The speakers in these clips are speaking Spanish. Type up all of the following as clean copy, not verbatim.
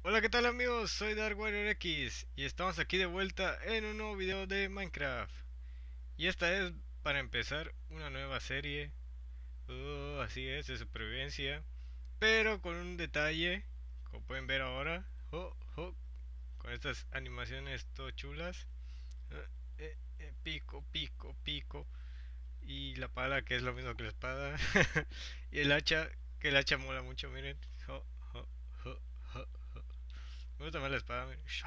Hola, ¿qué tal amigos? Soy Dark Warrior X y estamos aquí de vuelta en un nuevo video de Minecraft. Y esta es para empezar una nueva serie, así es, de supervivencia, pero con un detalle, como pueden ver ahora, con estas animaciones todo chulas. Pico, pico, pico, y la pala que es lo mismo que la espada, y el hacha, que el hacha mola mucho, miren. Jo, jo, jo, jo. Me gusta más la espada.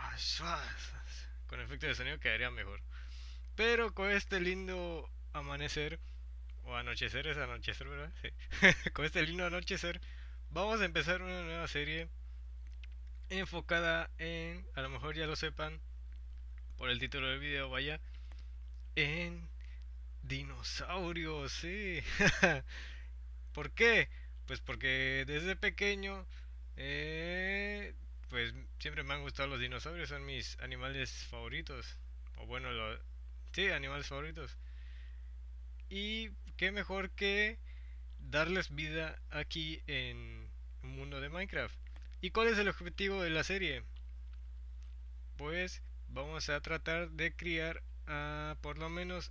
Con efecto de sonido quedaría mejor. Pero con este lindo amanecer, o anochecer, es anochecer, ¿verdad? Sí. Con este lindo anochecer, vamos a empezar una nueva serie enfocada en, a lo mejor ya lo sepan por el título del video, vaya, en dinosaurios, sí. ¿Por qué? Pues porque desde pequeño, eh, pues siempre me han gustado los dinosaurios, son mis animales favoritos. O bueno, sí, animales favoritos. Y qué mejor que darles vida aquí en un mundo de Minecraft. ¿Y cuál es el objetivo de la serie? Pues vamos a tratar de criar por lo menos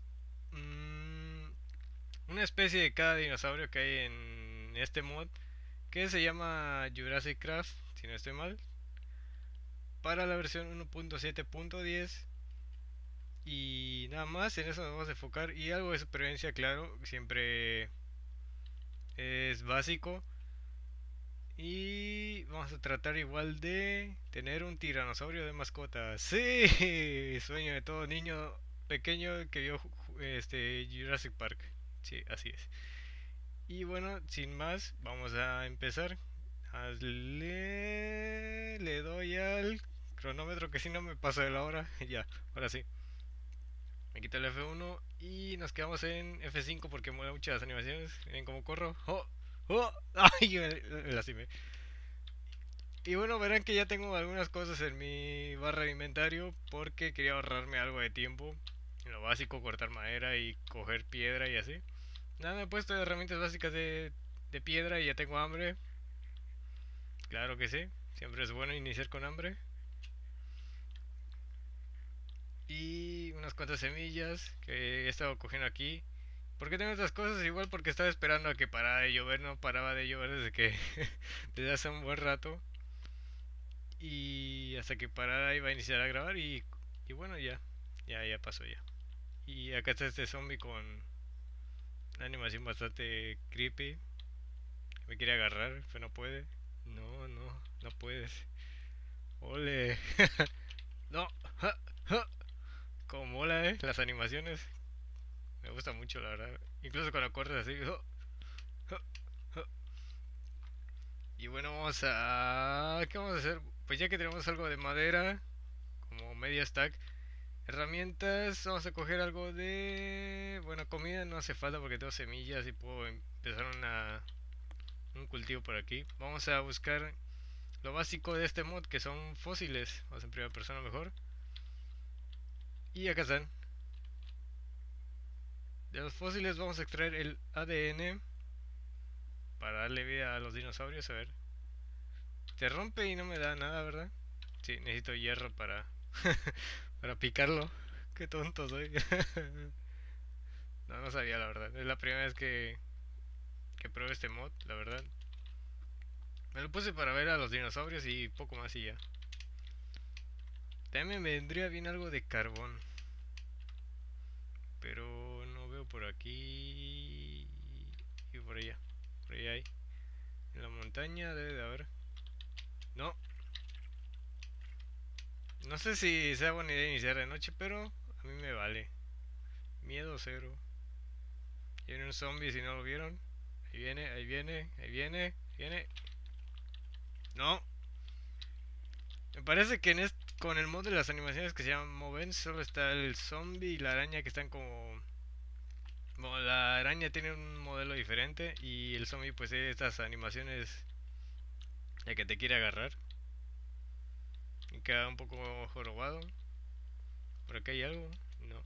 una especie de cada dinosaurio que hay en este mod, que se llama Jurassic Craft, si no estoy mal, para la versión 1.7.10. Y nada más, en eso nos vamos a enfocar. Y algo de supervivencia, claro, siempre es básico. Y vamos a tratar igual de tener un tiranosaurio de mascota. Sí, sueño de todo niño pequeño que vio Jurassic Park. Sí, así es. Y bueno, sin más, vamos a empezar. Le doy al cronómetro que si no me paso de la hora. Ya, ahora sí. Me quito el F1 y nos quedamos en F5 porque mola mucho las animaciones. Miren cómo corro. ¡Oh! ¡Oh! ¡Ay! Me lastimé. Y bueno, verán que ya tengo algunas cosas en mi barra de inventario porque quería ahorrarme algo de tiempo. En lo básico, cortar madera y coger piedra y así. Nada, me he puesto herramientas básicas de piedra y ya tengo hambre. Claro que sí, siempre es bueno iniciar con hambre. Y unas cuantas semillas que he estado cogiendo aquí. ¿Por qué tengo estas cosas? Igual porque estaba esperando a que parara de llover, no paraba de llover desde que desde hace un buen rato. Y hasta que parara iba a iniciar a grabar y bueno, ya pasó ya. Y acá está este zombie con una animación bastante creepy. Me quiere agarrar, pero no puede. No puedes. Ole. No. Ja, ja. Como mola, las animaciones. Me gusta mucho, la verdad. Incluso cuando corres así. Y bueno, vamos a... ¿Qué vamos a hacer? Pues ya que tenemos algo de madera, como media stack, herramientas, vamos a coger algo de... Bueno, comida no hace falta porque tengo semillas y puedo empezar un cultivo por aquí. Vamos a buscar lo básico de este mod, que son fósiles. Vamos en primera persona mejor. Y acá están. De los fósiles vamos a extraer el ADN para darle vida a los dinosaurios. A ver. Se rompe y no me da nada, ¿verdad? Sí, necesito hierro para picarlo. Qué tonto soy. No, no sabía la verdad. Es la primera vez que pruebo este mod, la verdad. Me lo puse para ver a los dinosaurios y poco más y ya. También me vendría bien algo de carbón. Pero no veo por aquí. Y por allá. Por allá hay. En la montaña debe de haber. No. No sé si sea buena idea iniciar de noche, pero a mí me vale. Miedo cero. Y viene un zombie si no lo vieron. Ahí viene, ahí viene, ahí viene, ahí viene. No. Me parece que con el mod de las animaciones que se llaman Moven solo está el zombie y la araña que están como... Bueno, la araña tiene un modelo diferente y el zombie pues tiene estas animaciones de que te quiere agarrar. Y queda un poco jorobado. ¿Por acá hay algo? No.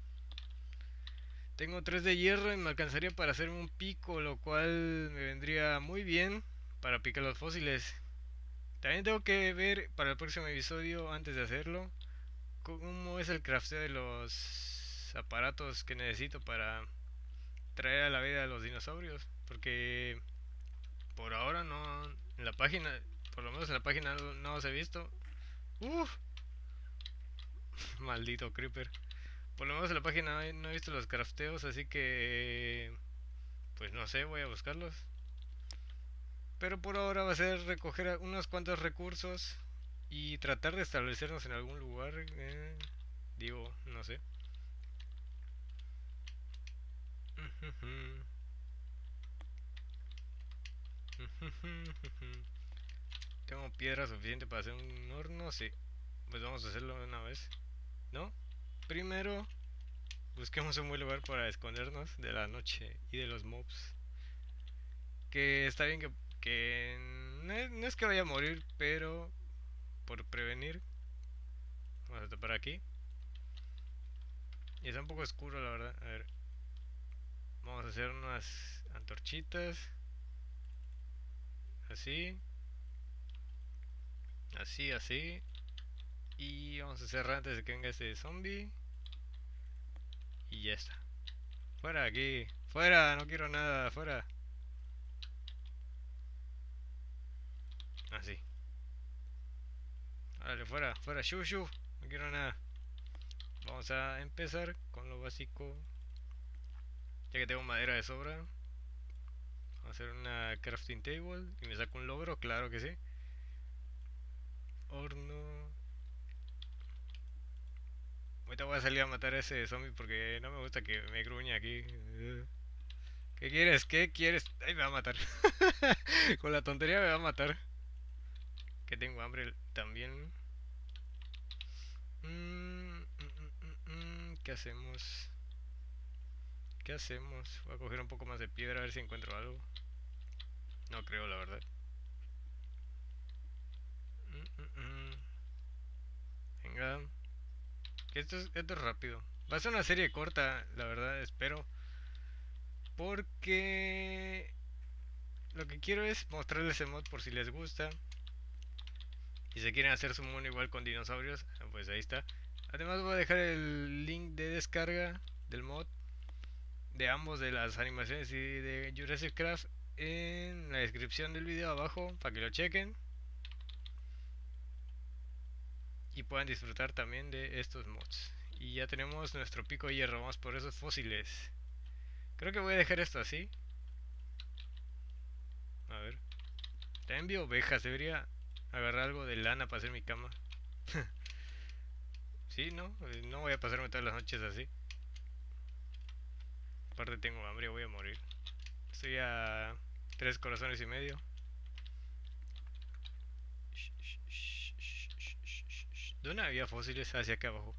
Tengo 3 de hierro y me alcanzaría para hacerme un pico, lo cual me vendría muy bien para picar los fósiles. También tengo que ver para el próximo episodio, antes de hacerlo, cómo es el crafteo de los aparatos que necesito para traer a la vida a los dinosaurios. Porque por ahora no, en la página, por lo menos en la página no los he visto. Uf, maldito creeper. Por lo menos en la página no he visto los crafteos, así que pues no sé, voy a buscarlos. Pero por ahora va a ser recoger unos cuantos recursos y tratar de establecernos en algún lugar. Digo, no sé. Tengo piedra suficiente para hacer un horno, sí. Pues vamos a hacerlo de una vez, ¿no? Primero, busquemos un buen lugar para escondernos de la noche y de los mobs. Que está bien que no es que vaya a morir, pero por prevenir, vamos a tapar aquí. Y está un poco oscuro, la verdad. A ver, vamos a hacer unas antorchitas. Así, así, así. Y vamos a cerrar antes de que venga ese zombie. Y ya está. Fuera aquí. Fuera, no quiero nada. Fuera. Así. Vale, fuera, fuera. Shu, shu. No quiero nada. Vamos a empezar con lo básico. Ya que tengo madera de sobra. Vamos a hacer una crafting table. Y me saco un logro, claro que sí. Horno. Ahorita voy a salir a matar a ese zombie porque no me gusta que me gruñe aquí. ¿Qué quieres? ¿Qué quieres? Ay, me va a matar. Con la tontería me va a matar. Que tengo hambre también. ¿Qué hacemos? ¿Qué hacemos? Voy a coger un poco más de piedra a ver si encuentro algo. No creo, la verdad. Venga. Que esto es rápido. Va a ser una serie corta, la verdad, espero. Porque lo que quiero es mostrarles el mod por si les gusta. Y si quieren hacer su mundo igual con dinosaurios, pues ahí está. Además voy a dejar el link de descarga del mod de ambos, de las animaciones y de Jurassic Craft, en la descripción del video abajo para que lo chequen y puedan disfrutar también de estos mods. Y ya tenemos nuestro pico de hierro, vamos por esos fósiles. Creo que voy a dejar esto así. A ver. También vi ovejas, debería agarrar algo de lana para hacer mi cama. Sí, no, no voy a pasarme todas las noches así. Aparte tengo hambre, voy a morir. Estoy a 3 corazones y medio. ¿Dónde había fósiles? Hacia acá abajo.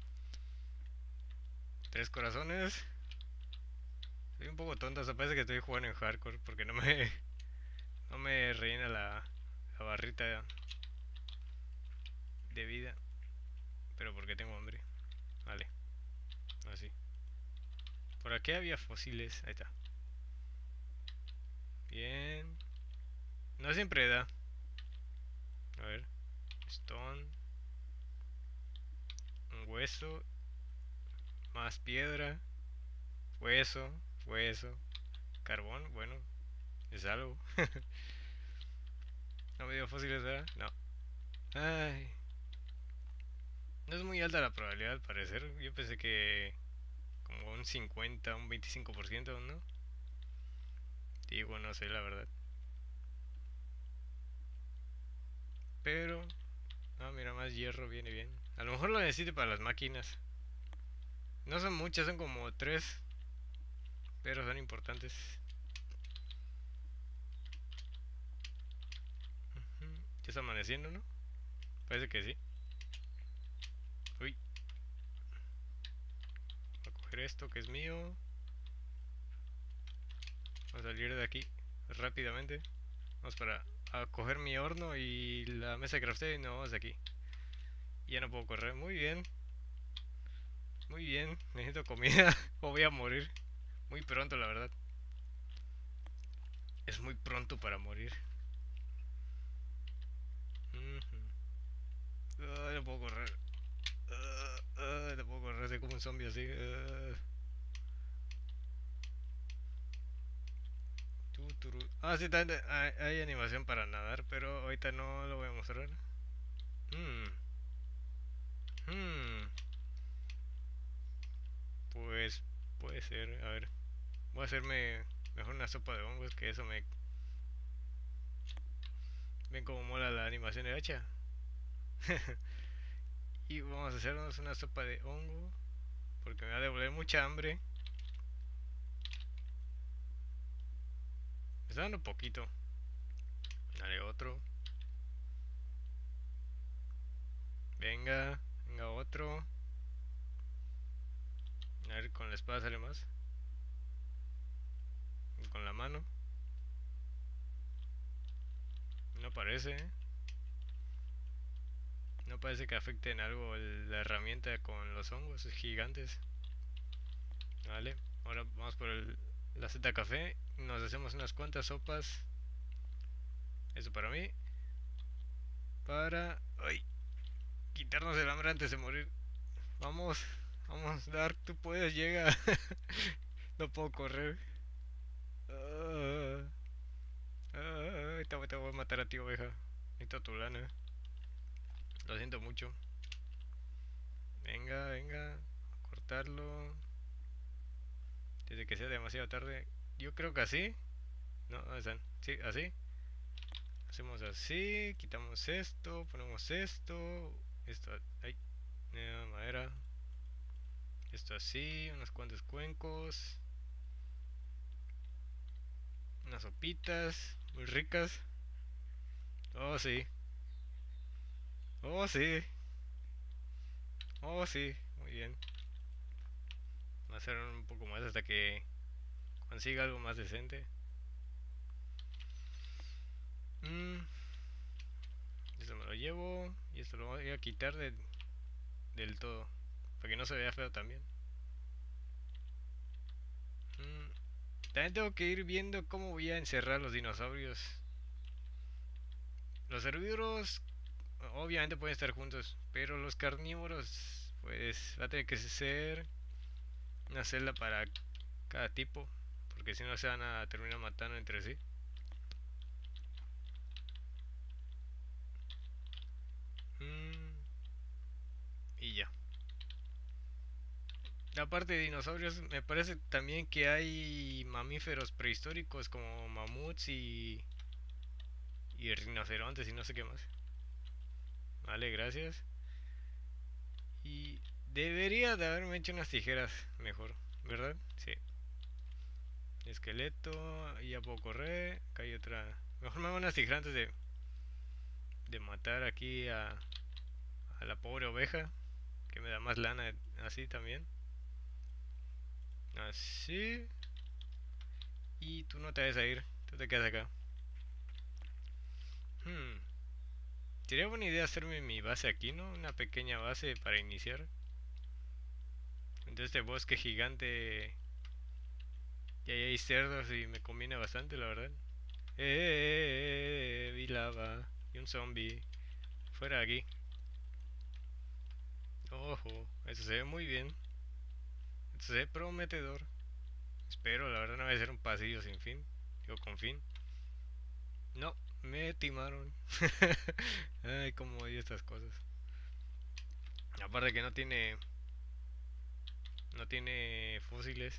3 corazones. Soy un poco tonto, o sea, parece que estoy jugando en hardcore porque no me rellena la barrita de vida. Pero porque tengo hambre. Vale, así. Por aquí había fósiles, ahí está. Bien. No siempre da. A ver. Stone. Un hueso. Más piedra. Hueso. Hueso. Carbón. Bueno. Es algo. No me dio fósiles, ¿verdad? No. Ay. No es muy alta la probabilidad al parecer. Yo pensé que como un 50, un 25%, ¿no? Digo, no sé la verdad. Pero... Ah, mira, más hierro viene bien. A lo mejor lo necesito para las máquinas. No son muchas, son como 3. Pero son importantes. Ya está amaneciendo, ¿no? Parece que sí. Uy. Voy a coger esto que es mío. Vamos a salir de aquí rápidamente. Vamos a coger mi horno y la mesa de crafteo y nos vamos de aquí. Ya no puedo correr. Muy bien. Muy bien. Necesito comida o voy a morir. Muy pronto, la verdad. Es muy pronto para morir. no puedo correr. No puedo correr, soy como un zombie así. Ah, sí, también hay animación para nadar, pero ahorita no lo voy a mostrar. Hmm, hmm, pues puede ser. A ver, voy a hacerme mejor una sopa de hongos, que eso me... Ven cómo mola la animación de hacha. Y vamos a hacernos una sopa de hongo, porque me va a devolver mucha hambre. Me está dando poquito. Dale otro. Venga, venga otro. A ver, con la espada sale más. Y con la mano. No parece, ¿eh? No parece que afecte en algo la herramienta con los hongos gigantes. Vale, ahora vamos por la Z café. Nos hacemos unas cuantas sopas. Eso para mí. Para... ¡Ay! Quitarnos el hambre antes de morir. Vamos, vamos, Dark, tú puedes, llega. No puedo correr. Ah, te voy a matar a ti, oveja. Necesito tu lana. Lo siento mucho. Venga, venga. A cortarlo. Desde que sea demasiado tarde. Yo creo que así. No, ¿dónde están? Sí, así. Hacemos así. Quitamos esto. Ponemos esto. Esto. Ay. Madera. Esto así. Unos cuantos cuencos. Unas sopitas. Muy ricas. Oh, sí. Oh, sí. Oh, sí. Muy bien. Va a hacer un poco más hasta que consiga algo más decente. Mm, Esto me lo llevo. Y esto lo voy a quitar del todo. Para que no se vea feo también. Mm, También tengo que ir viendo cómo voy a encerrar los dinosaurios. Los herbívoros obviamente pueden estar juntos. Pero los carnívoros pues va a tener que ser una celda para cada tipo. Porque si no se van a terminar matando entre sí. Mm, y ya. Aparte de dinosaurios, me parece también que hay mamíferos prehistóricos como mamuts y rinocerontes y no sé qué más. Vale, gracias. Y debería de haberme hecho unas tijeras mejor, ¿verdad? Sí. Esqueleto, ya puedo correr. Acá hay otra. Mejor me hago unas tijeras antes de matar aquí a la pobre oveja, que me da más lana así también. Así. Y tú no te vas a ir, tú te quedas acá. Hmm. Sería buena idea hacerme mi base aquí, ¿no? Una pequeña base para iniciar. Entonces este bosque gigante y ahí hay cerdos y me combina bastante, la verdad. Vi lava y un zombie. Fuera de aquí. Ojo, eso se ve muy bien. Esto se ve prometedor. Espero, la verdad no va a ser un pasillo sin fin. Digo, con fin. No, me timaron. Ay, cómo odio estas cosas. Aparte que no tiene fósiles.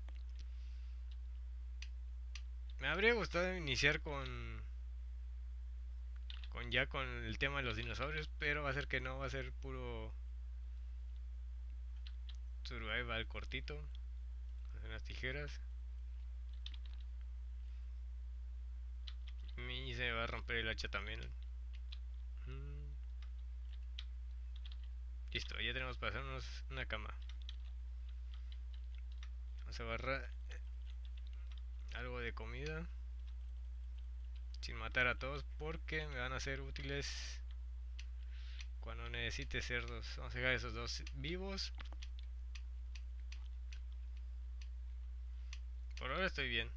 Me habría gustado iniciar con el tema de los dinosaurios, pero va a ser que no, va a ser puro survival cortito. Hacer unas tijeras. Y se me va a romper el hacha también. Mm, Listo, ya tenemos para hacernos una cama. Vamos a agarrar algo de comida. Sin matar a todos porque me van a ser útiles cuando necesite cerdos. Vamos a dejar esos dos vivos. Por ahora estoy bien.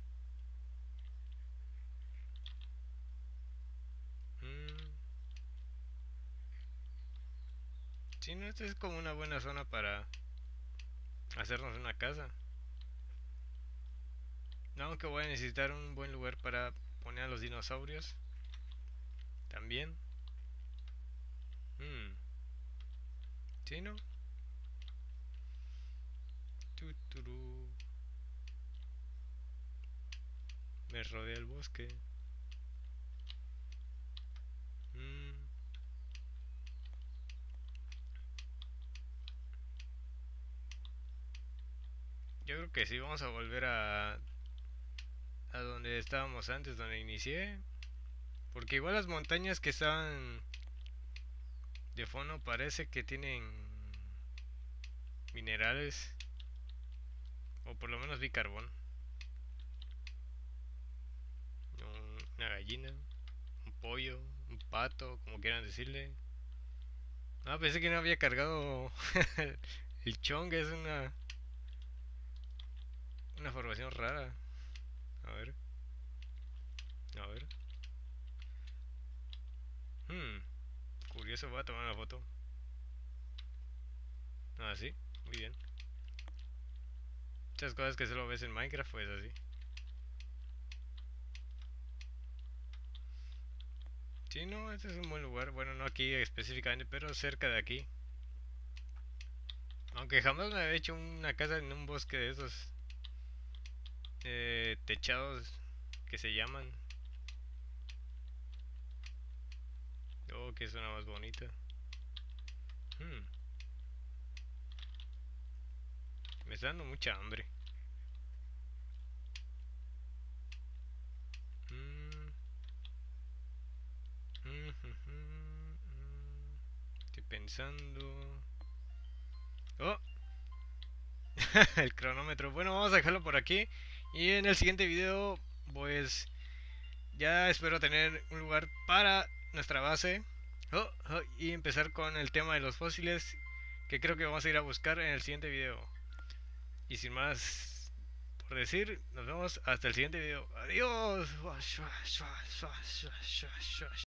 Mm, Sí, no, esta es como una buena zona para hacernos una casa. Aunque voy a necesitar un buen lugar para poner a los dinosaurios. También. Mm, sí, ¿no? Turú. Me rodea el bosque. Mm, yo creo que sí, vamos a volver a donde estábamos antes, donde inicié. Porque igual las montañas que estaban de fondo parece que tienen minerales. O por lo menos vi carbón. Una gallina, un pollo, un pato, como quieran decirle. Ah, pensé que no había cargado el chong, es una formación rara. A ver, a ver. Hmm, curioso, voy a tomar una foto. Ah, sí, muy bien. Muchas cosas que solo ves en Minecraft, pues así. Sí, no, este es un buen lugar. Bueno, no aquí específicamente, pero cerca de aquí. Aunque jamás me había hecho una casa en un bosque de esos techados que se llaman. Oh, que suena más bonita. Hmm, me está dando mucha hambre. Mm, estoy pensando. Oh, el cronómetro. Bueno, vamos a dejarlo por aquí. Y en el siguiente video, pues ya espero tener un lugar para nuestra base. Y empezar con el tema de los fósiles, que creo que vamos a ir a buscar en el siguiente video. Y sin más por decir, nos vemos hasta el siguiente video. Adiós.